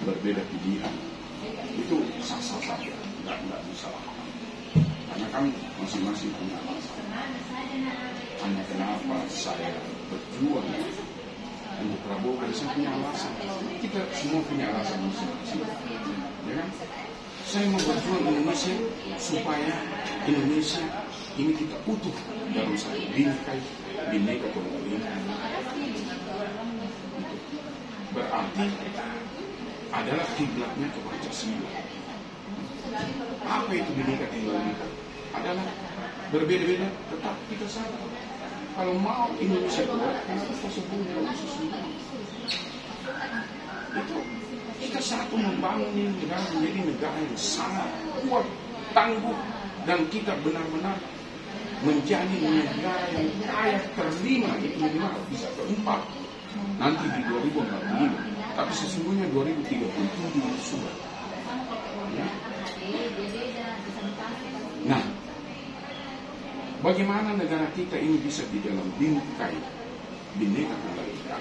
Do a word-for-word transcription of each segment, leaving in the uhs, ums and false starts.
berbeda pilihan, itu sah-sah saja, nggak nggak bisa. Karena kan masing-masing punya alasan. Hanya kenapa saya berjuang untuk Prabowo, karena saya punya alasan. Kita semua punya alasan masing-masing, ya kan? Saya mau berjuang Indonesia supaya Indonesia ini kita utuh dalam satu bingkai Bhinneka Tunggal Ika. Berarti adalah kiblatnya ke Pancasila. Apa itu Bhinneka Tunggal Ika? Adalah berbeda-beda, tetap kita sama. Kalau mau Indonesia kuat, kenapa kau sebut itu? Kita satu membangun ini negara menjadi negara yang sangat kuat, tangguh, dan kita benar-benar menjadi negara yang kaya terlima, itu minimal bisa keempat nanti di dua ribu empat puluh lima, tapi sesungguhnya dua ribu tiga puluh tujuh sudah. Ya. Nah, bagaimana negara kita ini bisa di dalam bingkai Bhinneka Tunggal Ika?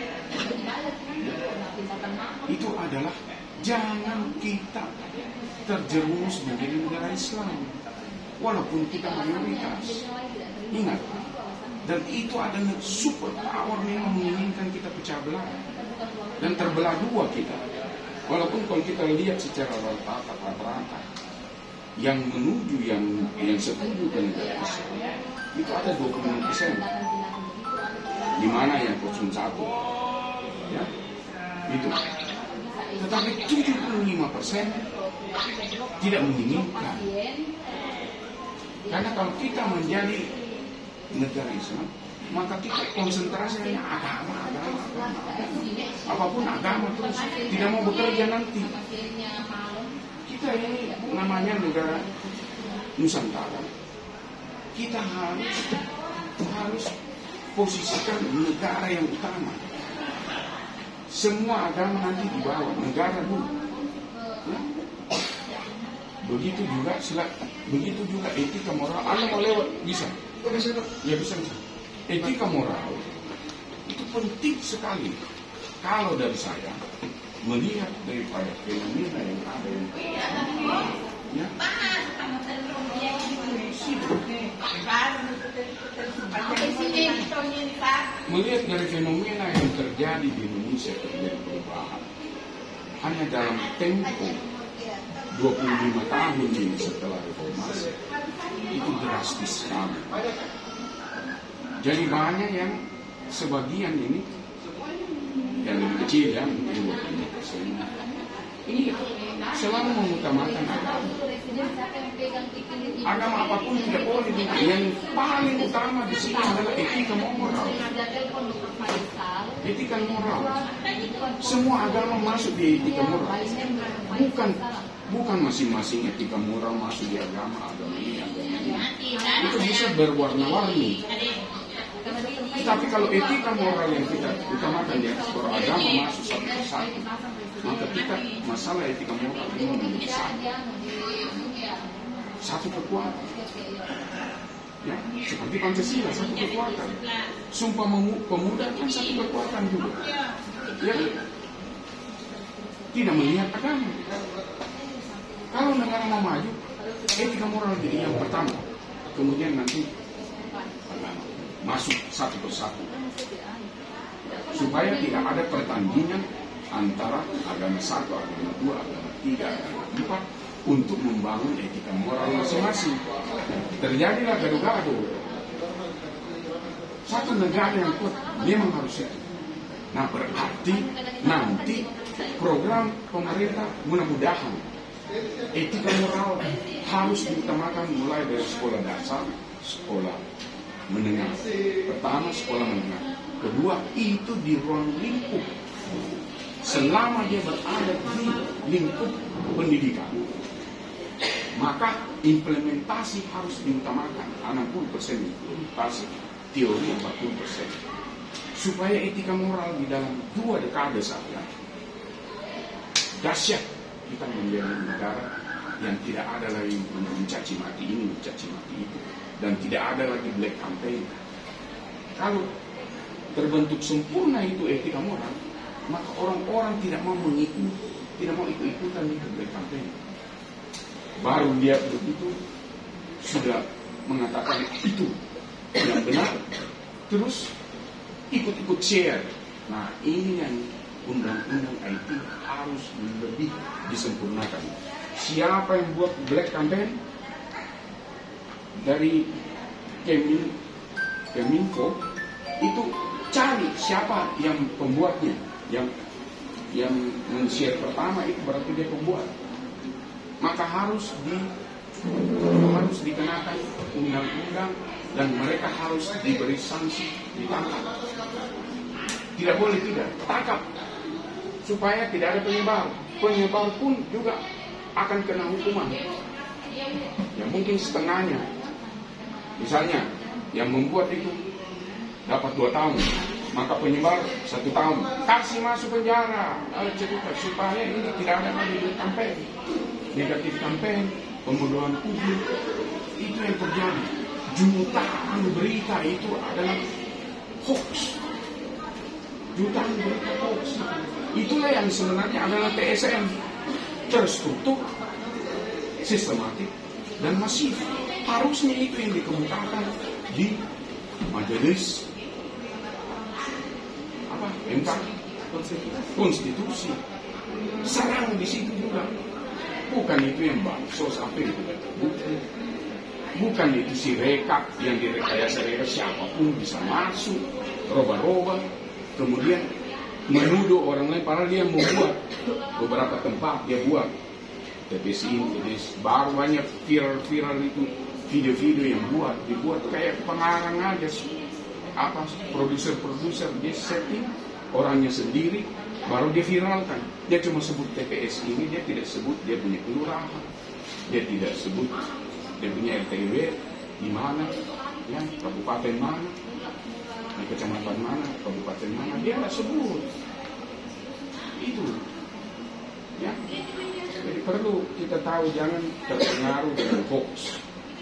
Itu adalah jangan kita terjerumus menjadi negara Islam, walaupun kita mayoritas. Ingat, dan itu adalah super power memang menginginkan kita pecah belah dan terbelah dua kita. Walaupun kalau kita lihat secara rata-rata yang menuju yang yang setuju ke negara Islam itu ada dua puluh lima persen, di mana yang nol satu, ya, itu. Tetapi tujuh puluh lima persen tidak menginginkan. Karena kalau kita menjadi negara Islam, maka kita konsentrasi hanya agama, agama, agama, agama. Apapun agama terus, tidak mau bekerja nanti. Kita ini namanya negara Nusantara. Kita harus harus posisikan negara yang utama. Semua agama nanti di bawah, negara dulu. Ya? Begitu juga silat, begitu juga etika moral. Anda mau lewat bisa, ya bisa bisa. Etika moral itu penting sekali. Kalau dari saya melihat daripada fenomena yang ada yang ya, melihat dari fenomena yang terjadi di Indonesia, terjadi perubahan hanya dalam tempo dua puluh lima tahun ini setelah reformasi, itu drastis sekali. Jadi banyak yang sebagian ini yang lebih kecil, ya, mungkin dua puluh lima persen ini selalu mengutamakan agama. Agama apapun tidak boleh. Yang paling utama di sini adalah etika moral. Etika moral. Semua agama masuk di etika moral. Bukan bukan masing-masing etika moral masuk di agama agama ini agama ini. Itu bisa berwarna-warni. Tapi kalau etika moral yang kita utamakan di atas agama masuk satu persatu, maka kita masalah etika moral ini menjadi satu, satu kekuatan. Ya, seperti Pancasila satu kekuatan. Sumpah Pemuda kan satu kekuatan juga. Ya, tidak melihat agama. Kalau negara mau maju, etika moral jadi yang pertama, kemudian nanti agama masuk satu persatu, supaya tidak ada pertandingan antara agama satu, agama dua, agama tiga, agama empat untuk membangun etika moral masing-masing. Terjadilah gaduh-gaduh. Satu negara yang kuat memang harus itu. Nah, berarti nanti program pemerintah mudah-mudahan etika moral harus diutamakan mulai dari sekolah dasar, sekolah menengah. Pertama sekolah menengah, kedua itu di ruang lingkup. Selama dia berada di lingkup pendidikan, maka implementasi harus diutamakan. enam puluh persen implementasi, teori empat puluh persen. Supaya etika moral di dalam dua dekade saja dahsyat, kita menjadi negara yang tidak ada lagi mencaci maki ini, mencaci maki itu, dan tidak ada lagi black campaign. Kalau terbentuk sempurna itu etika moral, maka orang-orang tidak mau mengikuti tidak mau ikut-ikutan itu black campaign. Baru dia begitu sudah mengatakan itu yang benar, terus ikut-ikut share. Nah, ini yang undang-undang I T harus lebih disempurnakan. Siapa yang buat black campaign? Dari Kemin, Keminfo itu cari siapa yang pembuatnya, yang yang men-share pertama itu berarti dia pembuat. Maka harus di harus dikenakan undang-undang dan mereka harus diberi sanksi, ditangkap. Tidak boleh tidak, tangkap supaya tidak ada penyebar. Penyebar pun juga akan kena hukuman. Ya mungkin setengahnya. Misalnya yang membuat itu dapat dua tahun, maka penyebar satu tahun, kasih masuk penjara. Ada cerita supaya ini tidak ada lagi kampanye, negatif kampanye, pembodohan publik. Itu yang terjadi. Jutaan berita itu adalah hoax. Jutaan berita hoax. Itulah yang sebenarnya adalah T S M, terstruktur, sistematik, dan masif. Harusnya itu yang dikemukakan di majelis apa M K konstitusi. Sarang di situ juga. Bukan itu yang bansos apa itu terbukti. Bukan itu si rekap yang direkayasa rekap siapapun bisa masuk, roba-roba, kemudian menuduh orang lain padahal dia membuat beberapa tempat dia buat. T P S ini, T P S baru banyak viral-viral itu. Video-video yang buat, dibuat kayak pengarang aja sih. Apa produser-produser dia setting orangnya sendiri, baru dia viralkan. Dia cuma sebut T P S ini, dia tidak sebut dia punya kelurahan, dia tidak sebut dia punya R T W di mana, ya kabupaten mana, di kecamatan mana, kabupaten mana, dia nggak sebut. Itu, ya. Jadi perlu kita tahu jangan terpengaruh dengan hoax.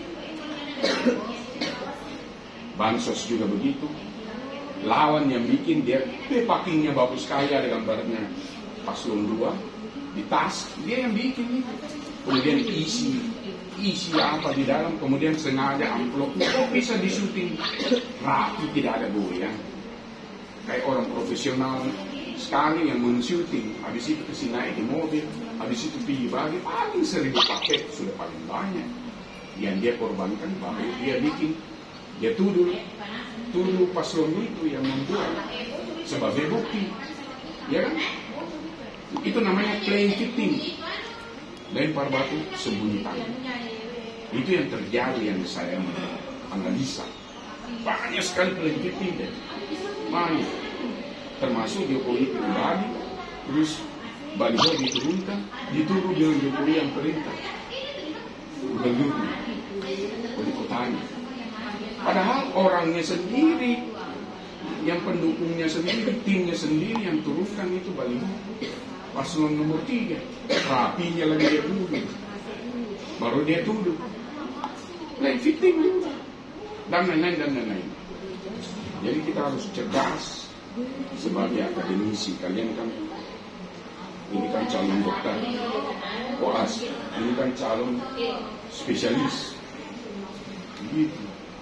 Bansos juga begitu. Lawan yang bikin dia packingnya bagus sekali, ada gambarnya paslon dua di tas, dia yang bikin itu. Kemudian isi isi apa di dalam, kemudian sengaja amplopnya kok bisa disuting rapi, tidak ada goyang. Kayak orang profesional sekali yang men-shooting, habis itu kesini naik di mobil, habis itu pergi bagi paling seribu paket sudah paling banyak. Yang dia korbankan, baru dia bikin, dia tuduh, tuduh paslon itu yang membuat sebagai bukti, ya kan? Itu namanya playing victim, lempar batu sembunyi tangan. Itu yang terjadi yang saya analisa. Banyak sekali playing victim, deh. Banyak, termasuk Jokowi pribadi, terus baliho diturunkan, dituduh dengan Jokowi yang perintah. Gubernurnya, wali kotanya. Padahal orangnya sendiri, yang pendukungnya sendiri, timnya sendiri yang turunkan itu baliho. Paslon nomor tiga, rapinya lagi dia tuduh, baru dia tuduh. Lain victim juga, dan lain-lain dan lain-lain. Jadi kita harus cerdas sebagai akademisi. Kalian kan ini kan calon dokter, koas, ini kan calon spesialis. Begitu.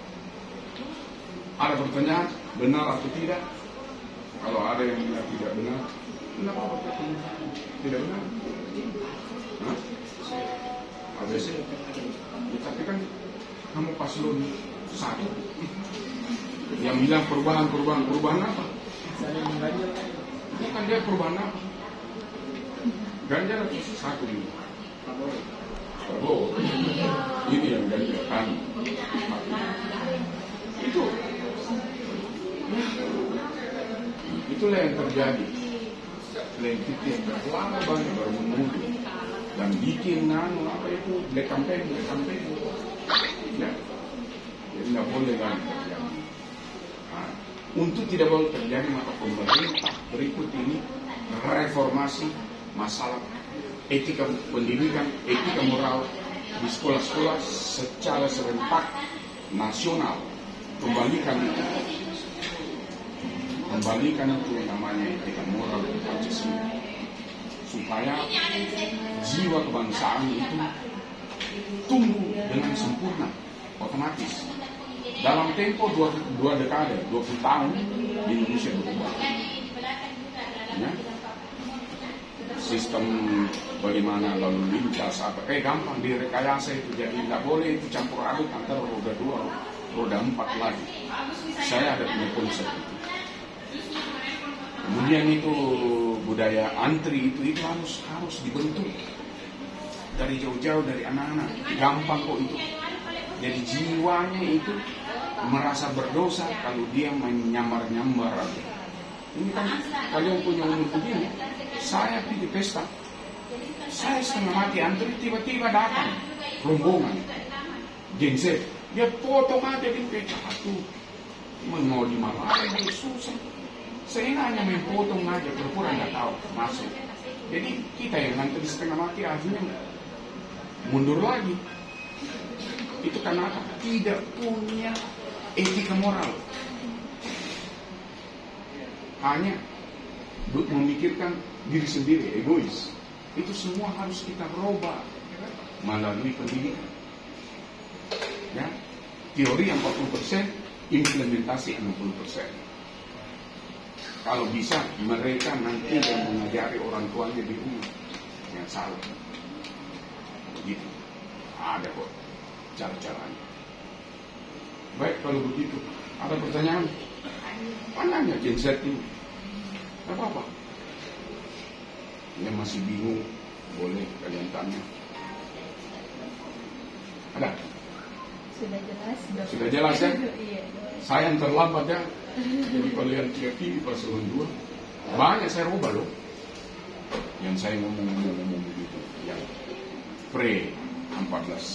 Ada pertanyaan, benar atau tidak? Kalau ada yang bilang tidak benar, kenapa tidak benar? Hah? A B C. Ya, tapi kan kamu paslon satu yang bilang perubahan, perubahan, perubahan apa? Bukan dia perubahan apa? Ganjar satu ini. Prabowo. Ini yang Ganjar kan. Itu. Itulah yang terjadi. Selain itu lama banget baru menuduh dan bikin nano apa itu black campaign, black campaign. Ya, jadi nggak boleh kan terjadi. Nah, untuk tidak boleh terjadi maka pemerintah berikut ini reformasi masalah etika pendidikan, etika moral di sekolah-sekolah secara serentak nasional. Kembalikan itu, kembalikan itu namanya etika moral dan Pancasila. supaya jiwa kebangsaan itu tumbuh dengan sempurna, otomatis. Dalam tempo dua, dua dekade, dua puluh tahun, Indonesia berubah. Ya? Sistem bagaimana lalu lintas, apa, eh gampang direkayasa itu, jadi nggak boleh itu campur aduk antara roda dua, roda empat lagi. Saya ada punya konsep itu. Kemudian itu budaya antri itu itu harus harus dibentuk dari jauh-jauh, dari anak-anak. Gampang kok itu. Jadi jiwanya itu merasa berdosa kalau dia menyambar-nyambar. Ini kan kalian punya umur begini, saya pergi pesta, saya setengah mati antri, tiba-tiba datang rombongan Gen Z, dia potong aja di pecah tuh, mau dimarahin, susah. Saya hanya main potong aja, pura-pura nggak tahu masuk. Jadi kita yang nanti di setengah mati akhirnya mundur lagi. Itu karena apa? Tidak punya etika moral. Hanya memikirkan diri sendiri, egois. Itu semua harus kita rubah melalui pendidikan. Ya, teori empat puluh persen, implementasi enam puluh persen. Kalau bisa mereka nanti yang mengajari orang tuanya di rumah yang salah. Begitu. Ada kok cara-caranya. Baik, kalau begitu ada pertanyaan? Pananya Gen Z ini? Tidak apa-apa. Yang masih bingung, boleh kalian tanya. Ada? Sudah jelas. Sudah jelas ya? Iya. Saya yang terlambat ya. Jadi kalian lihat di paslon dua. Banyak saya rubah loh. Yang saya ngomong-ngomong begitu. Yang pre empat belas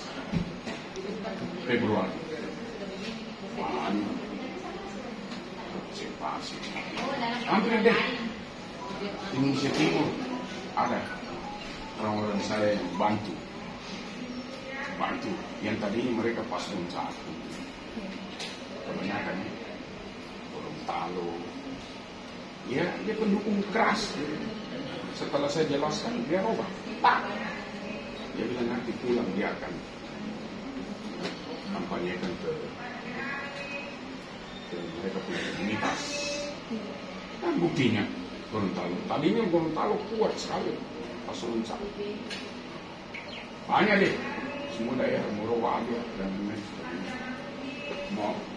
Februari. Banyak. Observasi. Hampir deh. Indonesia Timur ada orang-orang saya yang bantu. Bantu. Yang tadinya mereka paslon satu. Kebanyakan Gorontalo. Ya, dia pendukung keras. Setelah saya jelaskan, dia robah. Pak. Dia bilang nanti pulang dia akan kampanyekan ke, ke mereka punya komunitas. Nah, buktinya Gorontalo. Tadinya Gorontalo kuat sekali. Paslon satu. Banyak deh. Semua daerah Morowali dan lain-lain. Mau